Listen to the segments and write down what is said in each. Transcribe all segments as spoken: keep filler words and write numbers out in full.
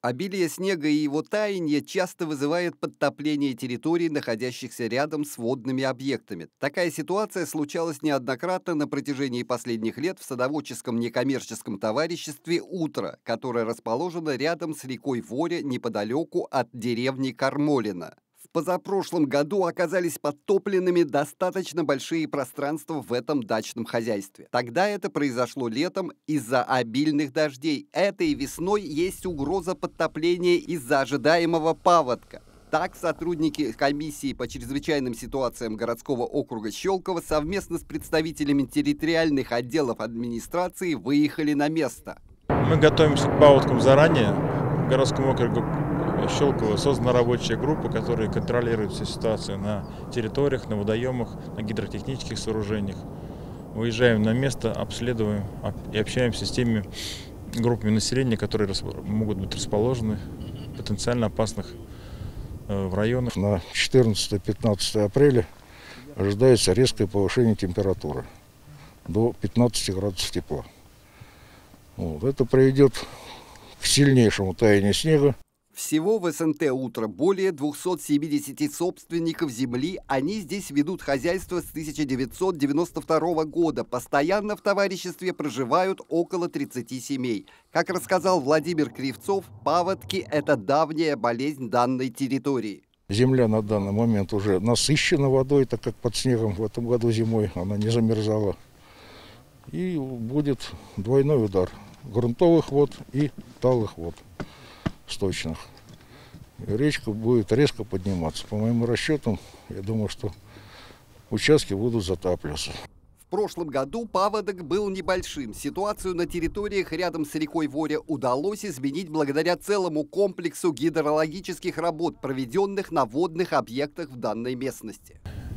Обилие снега и его таяние часто вызывает подтопление территорий, находящихся рядом с водными объектами. Такая ситуация случалась неоднократно на протяжении последних лет в садоводческом некоммерческом товариществе «Утро», которое расположено рядом с рекой Воря неподалеку от деревни Кармолино. В позапрошлом году оказались подтопленными достаточно большие пространства в этом дачном хозяйстве. Тогда это произошло летом из-за обильных дождей. Этой весной есть угроза подтопления из-за ожидаемого паводка. Так, сотрудники комиссии по чрезвычайным ситуациям городского округа Щелково совместно с представителями территориальных отделов администрации выехали на место. Мы готовимся к паводкам заранее. В городском округе Щелково создана рабочая группа, которая контролирует всю ситуацию на территориях, на водоемах, на гидротехнических сооружениях. Выезжаем на место, обследуем и общаемся с теми группами населения, которые могут быть расположены в потенциально опасных в районах. На четырнадцатое-пятнадцатое апреля ожидается резкое повышение температуры до пятнадцати градусов тепла. Вот. Это приведет к сильнейшему таянию снега. Всего в СНТ «Утро» более двухсот семидесяти собственников земли. Они здесь ведут хозяйство с тысяча девятьсот девяносто второго года. Постоянно в товариществе проживают около тридцати семей. Как рассказал Владимир Кривцов, паводки – это давняя болезнь данной территории. Земля на данный момент уже насыщена водой, так как под снегом в этом году зимой она не замерзала. И будет двойной удар грунтовых вод и талых вод сточных. Речка будет резко подниматься. По моим расчетам, я думаю, что участки будут затапливаться. В прошлом году паводок был небольшим. Ситуацию на территориях рядом с рекой Воря удалось изменить благодаря целому комплексу гидрологических работ, проведенных на водных объектах в данной местности.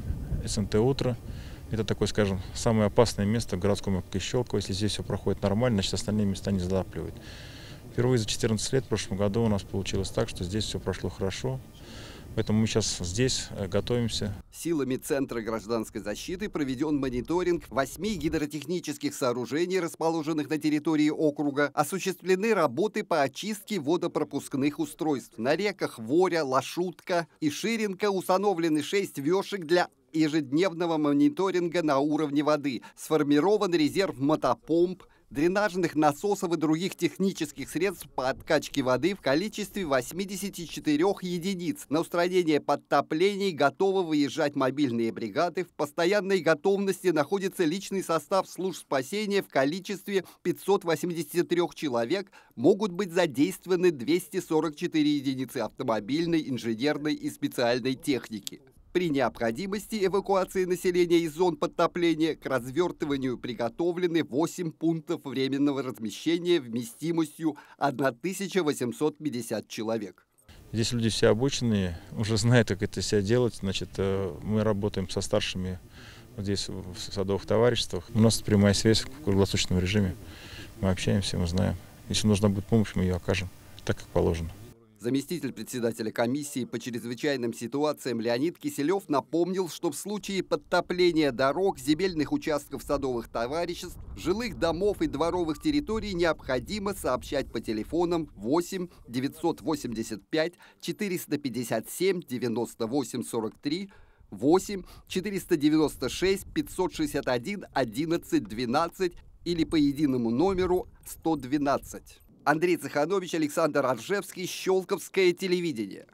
СНТ «Утро» — это такое, скажем, самое опасное место в городском округе Щелково. Если здесь все проходит нормально, значит остальные места не затапливают. Впервые за четырнадцать лет в прошлом году у нас получилось так, что здесь все прошло хорошо. Поэтому мы сейчас здесь готовимся. Силами Центра гражданской защиты проведен мониторинг восьми гидротехнических сооружений, расположенных на территории округа. Осуществлены работы по очистке водопропускных устройств. На реках Воря, Лашутка и Ширинка установлены шесть вешек для ежедневного мониторинга на уровне воды. Сформирован резерв мотопомп, дренажных насосов и других технических средств по откачке воды в количестве восьмидесяти четырёх единиц. На устранение подтоплений готовы выезжать мобильные бригады. В постоянной готовности находится личный состав служб спасения в количестве пятисот восьмидесяти трёх человек. Могут быть задействованы двести сорок четыре единицы автомобильной, инженерной и специальной техники. При необходимости эвакуации населения из зон подтопления к развертыванию приготовлены восемь пунктов временного размещения вместимостью тысяча восемьсот пятьдесят человек. Здесь люди все обученные, уже знают, как это себя делать. Значит, мы работаем со старшими вот здесь в садовых товариществах. У нас прямая связь в круглосуточном режиме. Мы общаемся, мы знаем. Если нужна будет помощь, мы ее окажем так, как положено. Заместитель председателя комиссии по чрезвычайным ситуациям Леонид Киселев напомнил, что в случае подтопления дорог, земельных участков садовых товариществ, жилых домов и дворовых территорий необходимо сообщать по телефонам восемь девятьсот восемьдесят пять четыреста пятьдесят семь девяносто восемь сорок три, восемь четыреста девяносто шесть пятьсот шестьдесят один одиннадцать двенадцать или по единому номеру сто двенадцать. Андрей Цеханович, Александр Аржевский, Щелковское телевидение.